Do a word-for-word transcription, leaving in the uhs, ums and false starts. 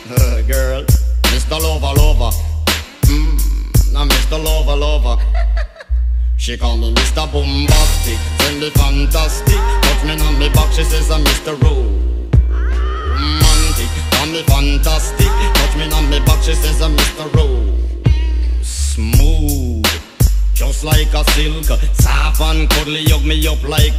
Uh, girl, Mister Lover Lover. Mmm, now Mister Lover Lover. She call me Mister Bombastic, send me fantastic. Touch me on me back, she says I'm Mister Romantic. Call me fantastic, touch me on me back, she says I'm Mister Ro. Smooth, just like a silk. Soft and cuddly, hug me up like